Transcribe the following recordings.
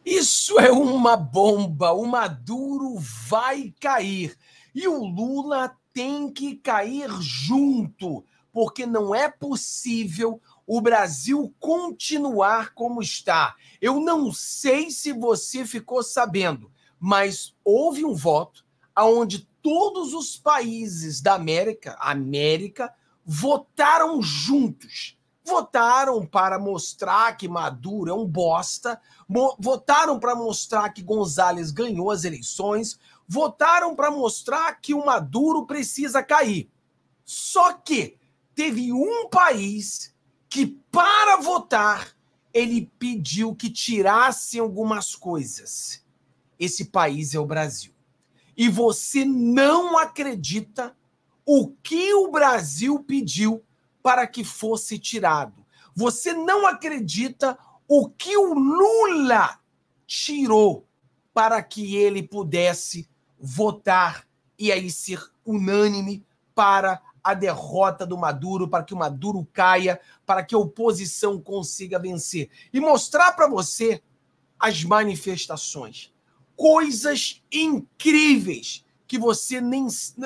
Isso é uma bomba. O Maduro vai cair. E o Lula tem que cair junto, porque não é possível o Brasil continuar como está. Eu não sei se você ficou sabendo, mas houve um voto onde todos os países da América votaram juntos. Votaram para mostrar que Maduro é um bosta, votaram para mostrar que González ganhou as eleições, votaram para mostrar que o Maduro precisa cair. Só que teve um país que, para votar, ele pediu que tirassem algumas coisas. Esse país é o Brasil. E você não acredita o que o Brasil pediu para que fosse tirado. Você não acredita o que o Lula tirou para que ele pudesse votar e aí ser unânime para a derrota do Maduro, para que o Maduro caia, para que a oposição consiga vencer. E mostrar para você as manifestações. Coisas incríveis que você nem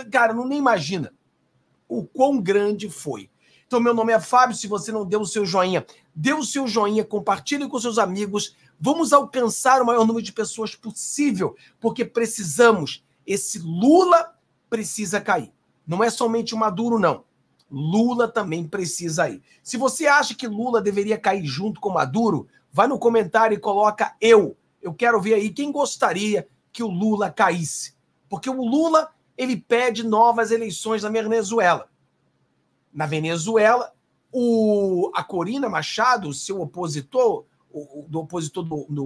imagina o quão grande foi. Então, meu nome é Fábio. Se você não deu o seu joinha, dê o seu joinha, compartilhe com seus amigos. Vamos alcançar o maior número de pessoas possível, porque precisamos. Esse Lula precisa cair. Não é somente o Maduro, não. Lula também precisa ir. Se você acha que Lula deveria cair junto com Maduro, vai no comentário e coloca eu. Eu quero ver aí quem gostaria que o Lula caísse. Porque o Lula, ele pede novas eleições na Venezuela. Na Venezuela, a Corina Machado, o seu opositor, do opositor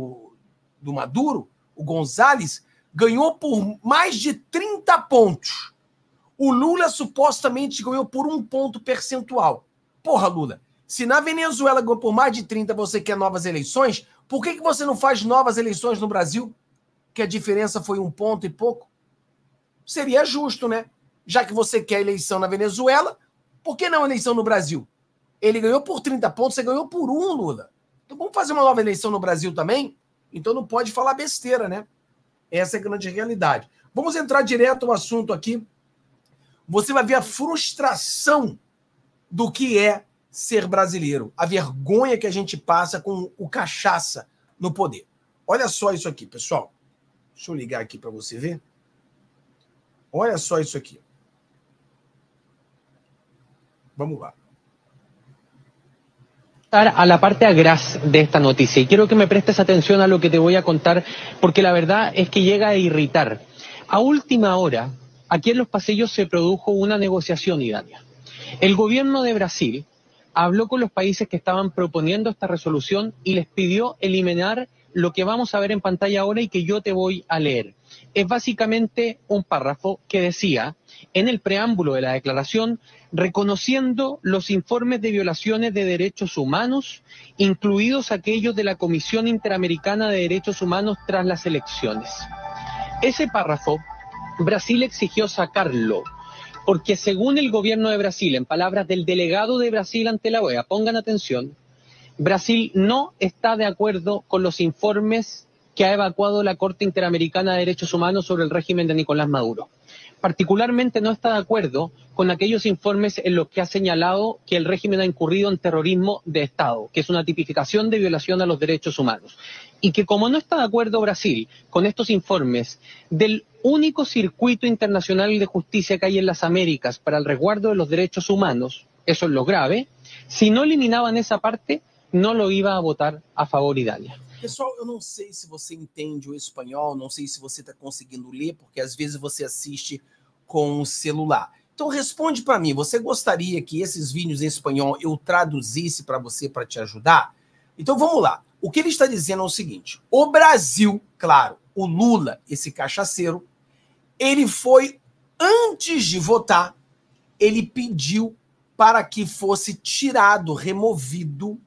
do Maduro, o González, ganhou por mais de 30 pontos. O Lula supostamente ganhou por 1 ponto percentual. Porra, Lula, se na Venezuela ganhou por mais de 30, você quer novas eleições, por que você não faz novas eleições no Brasil? Que a diferença foi 1 ponto e pouco? Seria justo, né? Já que você quer eleição na Venezuela, por que não eleição no Brasil? Ele ganhou por 30 pontos, você ganhou por 1, Lula. Então vamos fazer uma nova eleição no Brasil também? Então não pode falar besteira, né? Essa é a grande realidade. Vamos entrar direto ao assunto aqui. Você vai ver a frustração do que é ser brasileiro. A vergonha que a gente passa com o cachaça no poder. Olha só isso aqui, pessoal. Deixa eu ligar aqui para você ver. Olha só isso aqui. Vamos lá. A la parte agraz de esta noticia y quiero que me prestes atención a lo que te voy a contar porque la verdad es que llega a irritar. A última hora, aquí en los pasillos se produjo una negociación idónea. El gobierno de Brasil habló con los países que estaban proponiendo esta resolución y les pidió eliminar lo que vamos a ver en pantalla ahora y que yo te voy a leer. Es básicamente un párrafo que decía, en el preámbulo de la declaración, reconociendo los informes de violaciones de derechos humanos, incluidos aquellos de la Comisión Interamericana de Derechos Humanos tras las elecciones. Ese párrafo, Brasil exigió sacarlo, porque según el gobierno de Brasil, en palabras del delegado de Brasil ante la OEA, pongan atención, Brasil no está de acuerdo con los informes que ha evacuado la Corte Interamericana de Derechos Humanos sobre el régimen de Nicolás Maduro. Particularmente no está de acuerdo con aquellos informes en los que ha señalado que el régimen ha incurrido en terrorismo de Estado, que es una tipificación de violación a los derechos humanos. Y que como no está de acuerdo Brasil con estos informes del único circuito internacional de justicia que hay en las Américas para el resguardo de los derechos humanos, eso es lo grave, si no eliminaban esa parte, não lo iba a votar a favor, Idália. Pessoal, eu não sei se você entende o espanhol, não sei se você está conseguindo ler, porque às vezes você assiste com o celular. Então responde para mim, você gostaria que esses vídeos em espanhol eu traduzisse para você para te ajudar? Então vamos lá. O que ele está dizendo é o seguinte, o Brasil, claro, o Lula, esse cachaceiro, ele foi, antes de votar, ele pediu para que fosse tirado, removido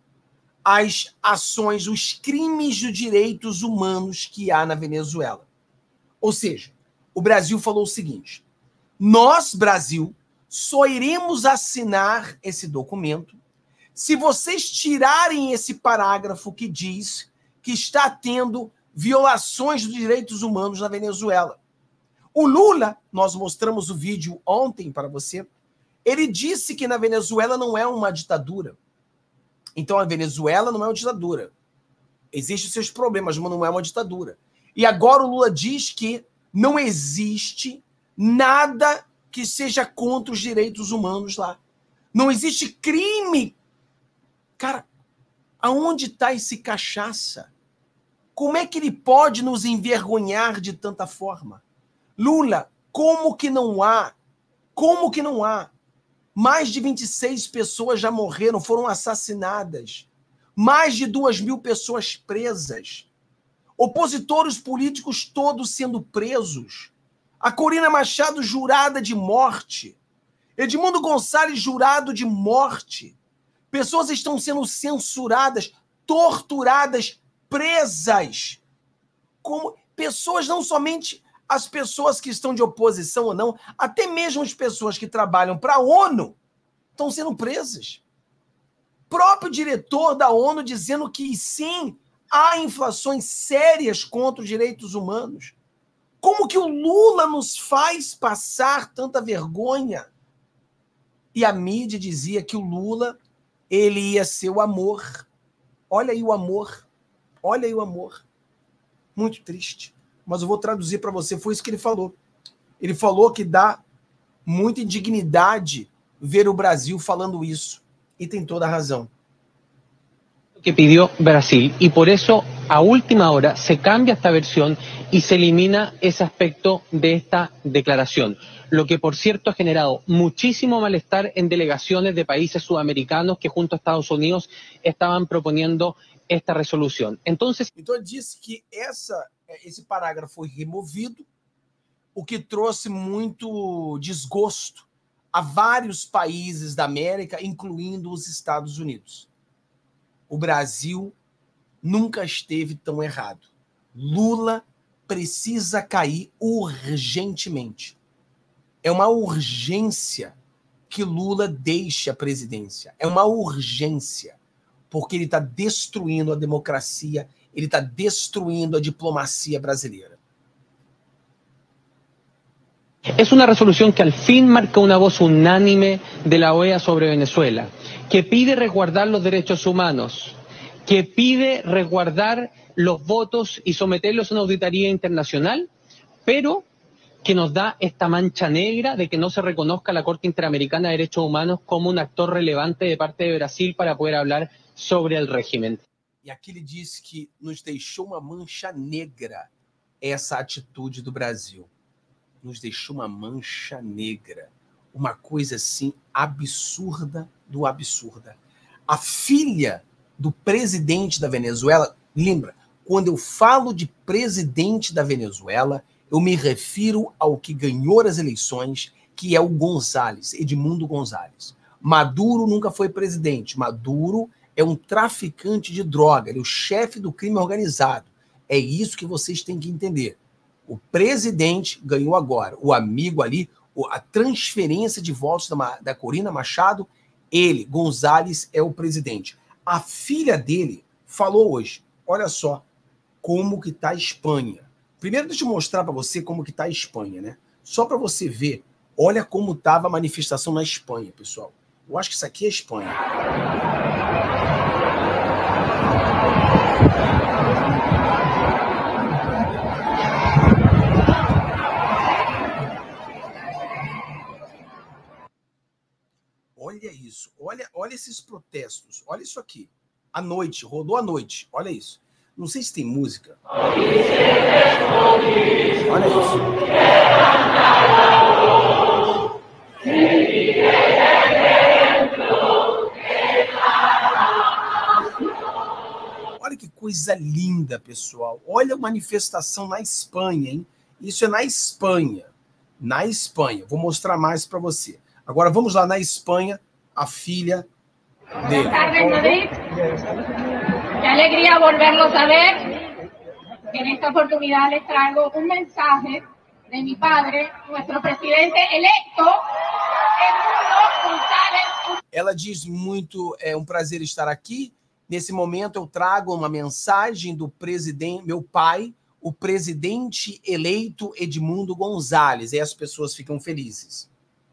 as ações, os crimes de direitos humanos que há na Venezuela. Ou seja, o Brasil falou o seguinte, nós, Brasil, só iremos assinar esse documento se vocês tirarem esse parágrafo que diz que está tendo violações dos direitos humanos na Venezuela. O Lula, nós mostramos o vídeo ontem para você, ele disse que na Venezuela não é uma ditadura. Então a Venezuela não é uma ditadura. Existem seus problemas, mas não é uma ditadura. E agora o Lula diz que não existe nada que seja contra os direitos humanos lá. Não existe crime. Cara, aonde está esse cachaça? Como é que ele pode nos envergonhar de tanta forma? Lula, como que não há? Como que não há? Mais de 26 pessoas já morreram, foram assassinadas. Mais de 2.000 pessoas presas. Opositores políticos todos sendo presos. A Corina Machado jurada de morte. Edmundo Gonçalves jurado de morte. Pessoas estão sendo censuradas, torturadas, presas. Como pessoas, não somente as pessoas que estão de oposição ou não, até mesmo as pessoas que trabalham para a ONU estão sendo presas. Próprio diretor da ONU dizendo que sim, há infrações sérias contra os direitos humanos. Como que o Lula nos faz passar tanta vergonha? E a mídia dizia que o Lula, ele ia ser o amor. Olha aí o amor. Olha aí o amor. Muito triste. Mas eu vou traduzir para você, foi isso que ele falou. Ele falou que dá muita indignidade ver o Brasil falando isso. Y tiene toda razón. Que pidió Brasil, y por eso a última hora se cambia esta versión y se elimina ese aspecto de esta declaración, lo que por cierto ha generado muchísimo malestar en delegaciones de países sudamericanos que junto a Estados Unidos estaban proponiendo esta resolución. Entonces disse que esse parágrafo foi removido, o que trouxe muito desgosto a vários países da América, incluindo os Estados Unidos. O Brasil nunca esteve tão errado. Lula precisa cair urgentemente. É uma urgência que Lula deixe a presidência. É uma urgência, porque ele está destruindo a democracia, ele está destruindo a diplomacia brasileira. Es una resolución que al fin marca una voz unánime de la OEA sobre Venezuela, que pide resguardar los derechos humanos, que pide resguardar los votos y someterlos a una auditoría internacional, pero que nos da esta mancha negra de que no se reconozca a la Corte Interamericana de Derechos Humanos como un actor relevante de parte de Brasil para poder hablar sobre el régimen. E aqui ele diz que nos deixou uma mancha negra essa atitude do Brasil. Nos deixou uma mancha negra. Uma coisa assim absurda do absurda. A filha do presidente da Venezuela, lembra, quando eu falo de presidente da Venezuela, eu me refiro ao que ganhou as eleições, que é o González, Edmundo González. Maduro nunca foi presidente. Maduro é um traficante de droga, ele é o chefe do crime organizado. É isso que vocês têm que entender. O presidente ganhou agora, o amigo ali, a transferência de votos da Corina Machado, ele, González, é o presidente. A filha dele falou hoje, olha só como que tá a Espanha. Primeiro deixa eu mostrar para você como que tá a Espanha, né? Só para você ver, olha como estava a manifestação na Espanha, pessoal. Eu acho que isso aqui é a Espanha. Olha isso, olha esses protestos, olha isso aqui. À noite, rodou à noite, olha isso. Não sei se tem música. Olha isso. Olha que coisa linda, pessoal. Olha a manifestação na Espanha, hein? Isso é na Espanha. Na Espanha. Vou mostrar mais para você. Agora vamos lá na Espanha, a filha dele. Buenas tardes, Madrid. Qué alegría volverlos a ver. En esta oportunidad les traigo un mensaje de mi padre, nuestro presidente electo, Edmundo González. Ela diz muito, é um prazer estar aqui. Nesse momento, eu trago uma mensagem do presidente, meu pai, o presidente eleito Edmundo González. E as pessoas ficam felizes.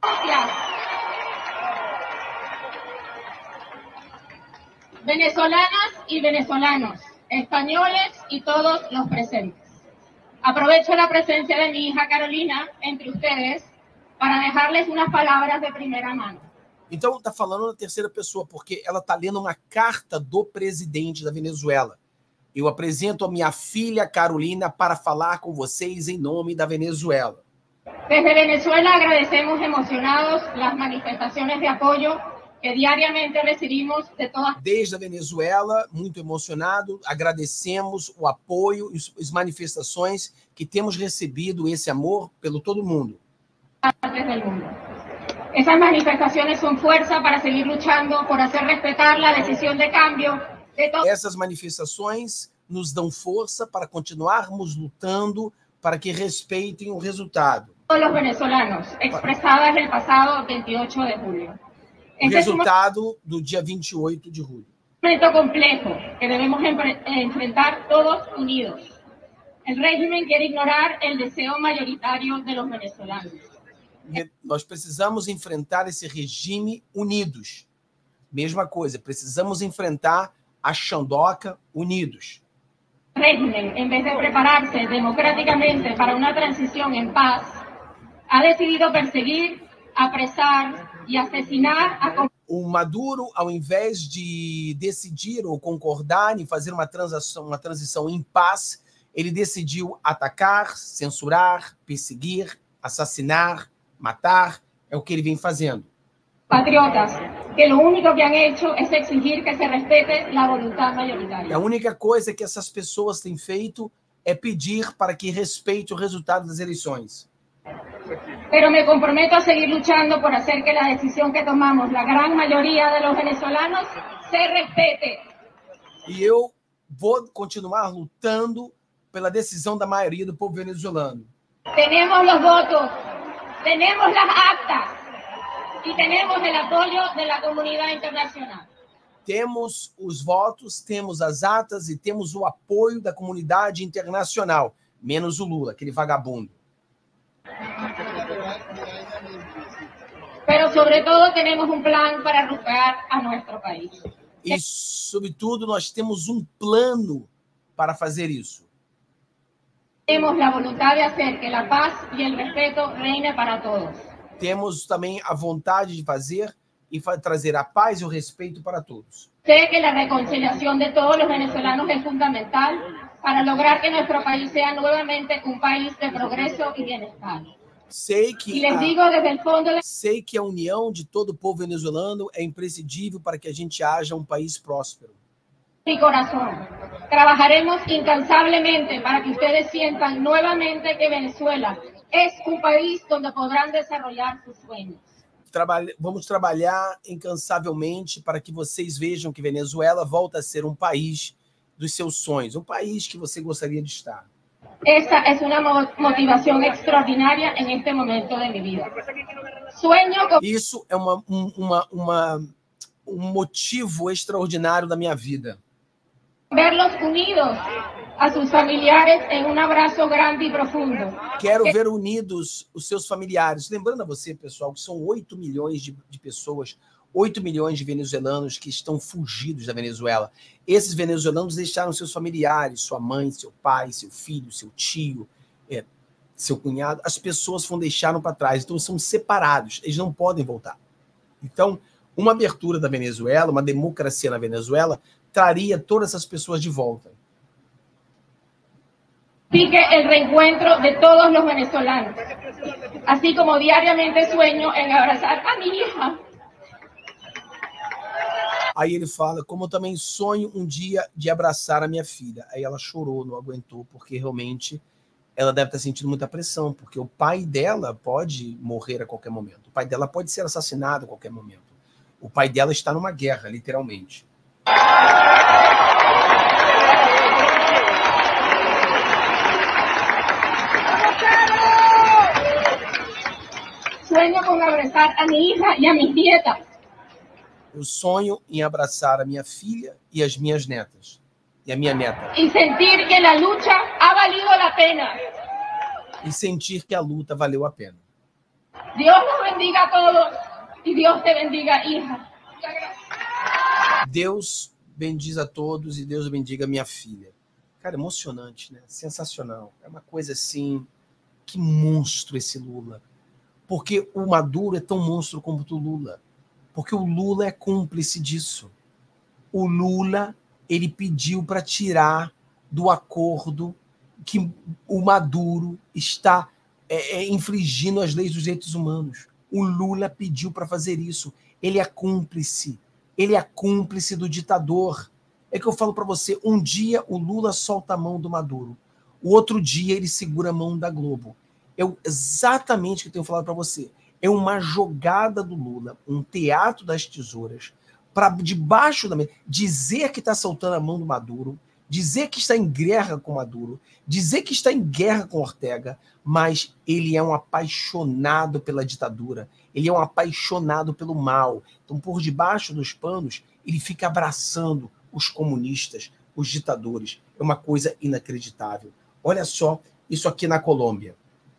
Venezolanas y venezolanos, españoles y todos los presentes. Aprovecho la presencia de mi hija Carolina entre ustedes para dejarles unas palabras de primera mano. Então, está falando na terceira pessoa, porque ela está lendo uma carta do presidente da Venezuela. Eu apresento a minha filha Carolina para falar com vocês em nome da Venezuela. Desde Venezuela agradecemos emocionados las manifestaciones de apoyo que diariamente recibimos de todas. Desde a Venezuela, muito emocionado, agradecemos o apoio e as manifestações que temos recebido, esse amor pelo todo mundo. Partes del mundo. Esas manifestaciones son fuerza para seguir luchando por hacer respetar la decisión de cambio de todos. Essas manifestações nos dão força para continuarmos lutando para que respeitem o resultado. Los venezolanos, expresadas el pasado 28 de julio. O resultado do dia 28 de julho. Un momento complejo que debemos enfrentar todos unidos. El régimen quiere ignorar el deseo mayoritario de los venezolanos. Nós precisamos enfrentar esse regime unidos. Mesma coisa, precisamos enfrentar a Xandoca unidos. El régimen, en vez de prepararse democráticamente para una transición en paz, ha decidido perseguir, apresar y asesinar a... O Maduro, ao invés de decidir ou concordar em fazer uma transição em paz, ele decidiu atacar, censurar, perseguir, assassinar, matar. É o que ele vem fazendo. Patriotas, que lo único que han hecho es exigir que se respete la voluntad mayoritaria. A única coisa que essas pessoas têm feito é pedir para que respeite o resultado das eleições. Pero me comprometo a seguir luchando por hacer que la decisión que tomamos, la gran mayoría de los venezolanos, se respete. E eu vou continuar lutando pela decisão da maioria do povo venezuelano. Tenemos los votos, tenemos las actas y tenemos el apoyo de la comunidad internacional. Temos os votos, temos as atas e temos o apoio da comunidade internacional, menos o Lula, aquele vagabundo. Pero sobre todo tenemos un plan para recuperar a nuestro país. E, sobretudo, nós temos um plano para fazer isso. Tenemos la voluntad de hacer que la paz y el respeto reine para todos. Temos também a vontade de fazer e trazer a paz e o respeito para todos. Sé que la reconciliación de todos los venezolanos es fundamental para lograr que nuestro país sea nuevamente un país de progreso y bienestar. Sei que a união de todo o povo venezuelano é imprescindível para que a gente haja um país próspero. Mi corazón. Trabajaremos incansablemente para que ustedes sientan nuevamente que Venezuela es un país donde podrán desarrollar sus sueños. Vamos trabalhar incansavelmente para que vocês vejam que Venezuela volta a ser um país dos seus sonhos, um país que você gostaria de estar. Esta es una motivación extraordinaria en este momento de mi vida. Sueño con... Isso é um motivo extraordinário da minha vida. Verlos unidos a sus familiares en un abrazo grande y profundo. Quero ver unidos os seus familiares. Lembrando a você, pessoal, que são 8 milhões de pessoas, 8 milhões de venezuelanos que estão fugidos da Venezuela. Esses venezuelanos deixaram seus familiares, sua mãe, seu pai, seu filho, seu tio, seu cunhado. As pessoas deixaram para trás, então são separados, eles não podem voltar. Então, uma abertura da Venezuela, uma democracia na Venezuela, traria todas essas pessoas de volta. Sigue el reencuentro de todos los venezolanos, así como diariamente sueño en abrazar a mi hija. Aí ele fala, como eu também sonho um dia de abraçar a minha filha. Aí ela chorou, não aguentou, porque realmente ela deve estar sentindo muita pressão, porque o pai dela pode morrer a qualquer momento. O pai dela pode ser assassinado a qualquer momento. O pai dela está numa guerra, literalmente. Sueño con abrazar a mi hija y a mis nietas. Eu sonho em abraçar a minha filha e as minhas netas. E a minha neta. Y sentir que a lucha ha valido la pena. E sentir que a luta valeu a pena. Dios nos bendiga a todos y Dios te bendiga, hija. Muchas gracias. Deus bendiz a todos e Deus bendiga a minha filha. Cara, emocionante, né? Sensacional. É uma coisa assim, que monstro esse Lula. Porque o Maduro é tão monstro como o Lula. Porque o Lula é cúmplice disso. O Lula, ele pediu para tirar do acordo que o Maduro está infringindo as leis dos direitos humanos. O Lula pediu para fazer isso. Ele é cúmplice. Ele é cúmplice do ditador. É que eu falo para você, um dia o Lula solta a mão do Maduro. O outro dia ele segura a mão da Globo. É exatamente o que eu tenho falado para você. É uma jogada do Lula, um teatro das tesouras, para debaixo da mesa, dizer que está soltando a mão do Maduro, dizer que está em guerra com Maduro, dizer que está em guerra com Ortega, mas ele é um apaixonado pela ditadura, ele é um apaixonado pelo mal. Então, por debaixo dos panos, ele fica abraçando os comunistas, os ditadores. É uma coisa inacreditável. Olha só isso aqui na Colômbia.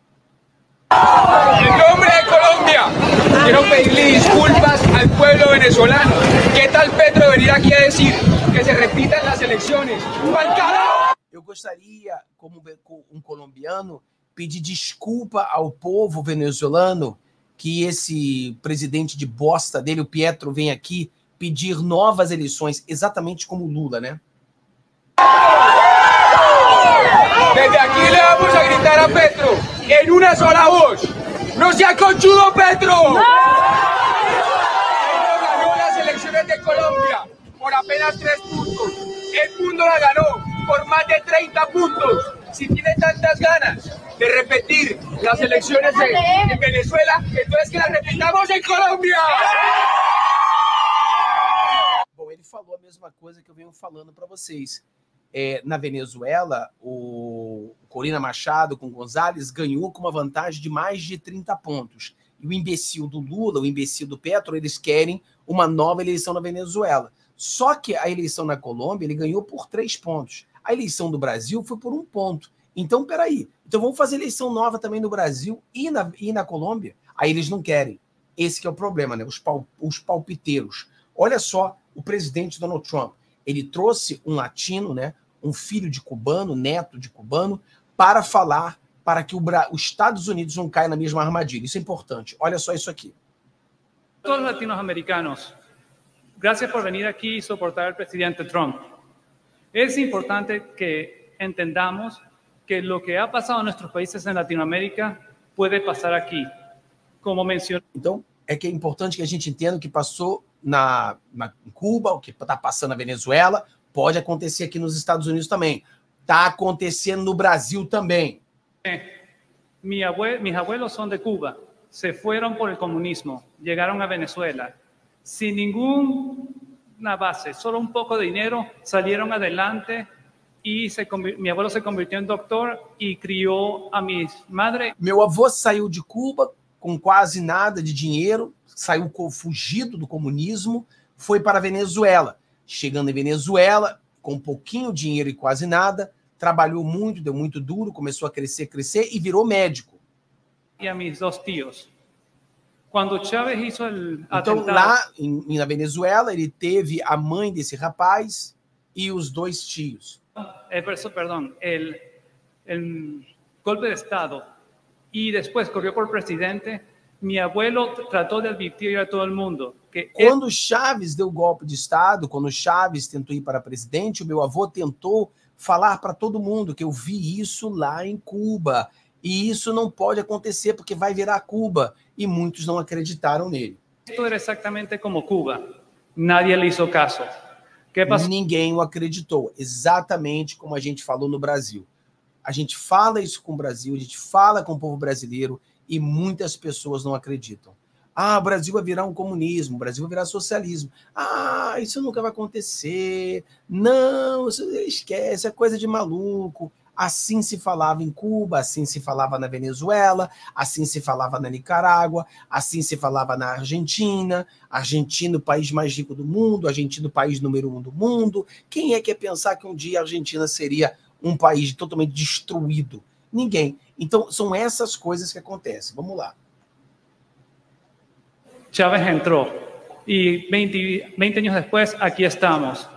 En nombre de Colombia, quiero pedirle disculpas al pueblo venezolano. ¿Qué tal Petro venir aquí a decir que se repitan las elecciones? ¡Pa'l carajo! Eu gostaria, como um colombiano, pedir desculpa ao povo venezuelano que esse presidente de bosta dele, o Petro, vem aqui pedir novas eleições, exatamente como o Lula, né? Desde aquí le vamos a gritar a Petro en una sola voz. ¡No sea conchudo, Petro! ¡No! Ganó las elecciones de Colombia por apenas 3 puntos. El mundo la ganó por más de 30 puntos. Si tiene tantas ganas de repetir las elecciones en Venezuela, entonces que las repitamos en Colombia. Bom, ele falou a mesma coisa que eu venho falando para vocês. Na Venezuela, o Corina Machado com González ganhou com uma vantagem de mais de 30 pontos. E o imbecil do Lula, o imbecil do Petro, eles querem uma nova eleição na Venezuela. Só que a eleição na Colômbia, ele ganhou por 3 pontos. A eleição do Brasil foi por 1 ponto. Então, peraí. Então vamos fazer eleição nova também no Brasil e na Colômbia? Aí eles não querem. Esse que é o problema, né? Os palpiteiros. Olha só o presidente Donald Trump. Ele trouxe um latino, né, um filho de cubano, neto de cubano, para falar para que os Estados Unidos não caia na mesma armadilha. Isso é importante. Olha só isso aqui. Todos los latinoamericanos, gracias por venir aquí y soportar al presidente Trump. Es importante que entendamos que lo que ha pasado en nuestros países en Latinoamérica puede pasar aquí. Como mencioné. Então, é importante que a gente entenda o que passou em Cuba, o que está passando na Venezuela, pode acontecer aqui nos Estados Unidos também. Está acontecendo no Brasil também. Mis abuelos son de Cuba, se fueron por el comunismo, llegaron a Venezuela, sin ninguna base, solo un poco de dinero, salieron adelante y mi abuelo se convirtió en doctor y crió a mi madre. Meu avô saiu de Cuba com quase nada de dinheiro, saiu fugido do comunismo, foi para a Venezuela. Chegando em Venezuela, com um pouquinho de dinheiro e quase nada, trabalhou muito, deu muito duro, começou a crescer e virou médico. E a meus 2 tios. Quando Chávez hizo el atentado... Então, lá na Venezuela, ele teve a mãe desse rapaz e os 2 tios. Perdão, el golpe de Estado y después corrió por presidente, mi abuelo trató de advertir a todo el mundo que quando Chávez deu o golpe de Estado, quando Chávez tentou ir para presidente, o meu avô tentou falar para todo mundo que eu vi isso lá em Cuba e isso não pode acontecer porque vai virar Cuba, e muitos não acreditaram nele. Isso era exatamente como Cuba. Nadie le hizo caso. Ninguém o acreditou, exatamente como a gente falou no Brasil. A gente fala isso com o Brasil, a gente fala com o povo brasileiro e muitas pessoas não acreditam. Ah, o Brasil vai virar um comunismo, o Brasil vai virar socialismo. Ah, isso nunca vai acontecer. Não, isso esquece, é coisa de maluco. Assim se falava em Cuba, assim se falava na Venezuela, assim se falava na Nicarágua, assim se falava na Argentina. Argentina, o país mais rico do mundo, Argentina, o país número 1 do mundo. Quem é que ia pensar que um dia a Argentina seria um país totalmente destruído? Ninguém. Então, são essas coisas que acontecem. Vamos lá. Chávez entró y 20 años después aquí estamos.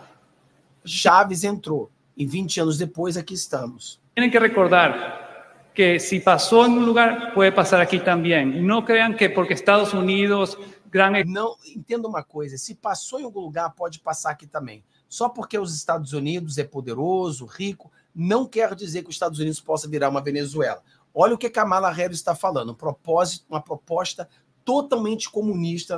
Chávez entrou. E 20 anos depois, aqui estamos. Tienen que recordar que si pasó en un lugar, puede pasar aquí también. No crean que porque Estados Unidos, Não, entenda uma coisa, se passou em algum lugar, pode passar aqui também. Só porque os Estados Unidos é poderoso, rico, não quer dizer que os Estados Unidos possa virar uma Venezuela. Olha o que Kamala Harris está falando, uma proposta totalmente comunista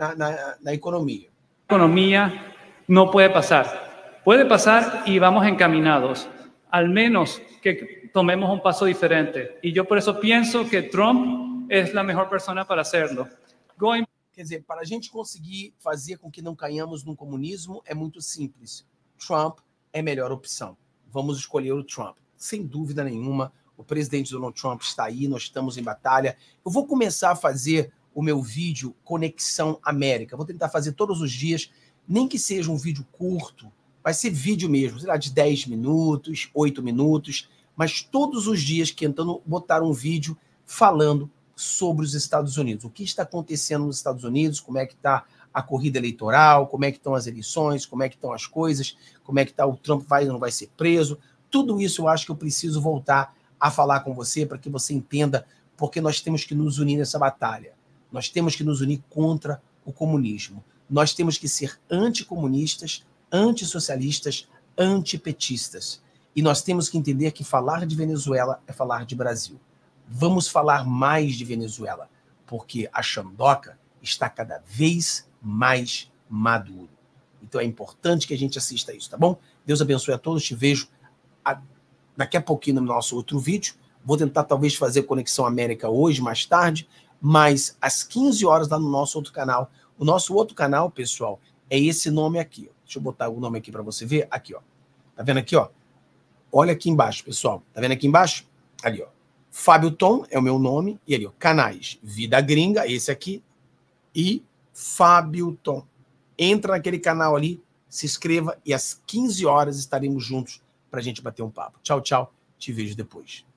na economia. Economía no puede pasar. Puede pasar y vamos encaminados, al menos que tomemos un paso diferente. Y yo por eso pienso que Trump es la mejor persona para hacerlo. Quer dizer, para a gente conseguir fazer com que não caiamos no comunismo, é muito simples. Trump é a melhor opção. Vamos escolher o Trump. Sem dúvida nenhuma, o presidente Donald Trump está aí, nós estamos em batalha. Eu vou começar a fazer o meu vídeo Conexão América. Vou tentar fazer todos os dias, nem que seja um vídeo curto, vai ser vídeo mesmo, sei lá, de 10 minutos, 8 minutos, mas todos os dias tentando botar um vídeo falando sobre os Estados Unidos. O que está acontecendo nos Estados Unidos, como é que está a corrida eleitoral, como é que estão as eleições, como é que estão as coisas, como é que está o Trump vai ou não vai ser preso. Tudo isso eu acho que eu preciso voltar a falar com você para que você entenda porque nós temos que nos unir nessa batalha. Nós temos que nos unir contra o comunismo. Nós temos que ser anticomunistas, antissocialistas, antipetistas. E nós temos que entender que falar de Venezuela é falar de Brasil. Vamos falar mais de Venezuela, porque a Xandoca está cada vez mais maduro. Então é importante que a gente assista isso, tá bom? Deus abençoe a todos, te vejo daqui a pouquinho no nosso outro vídeo. Vou tentar talvez fazer Conexão América hoje, mais tarde, mas às 15 horas lá no nosso outro canal. O nosso outro canal, pessoal, é esse nome aqui. Ó. Deixa eu botar o nome aqui para você ver. Aqui, ó. Tá vendo aqui, ó? Olha aqui embaixo, pessoal. Tá vendo aqui embaixo? Ali, ó. Fábio Tom é o meu nome. E ali, ó. Canais Vida Gringa, esse aqui. E Fábio Tom. Entra naquele canal ali, se inscreva e às 15 horas estaremos juntos pra gente bater um papo. Tchau, tchau. Te vejo depois.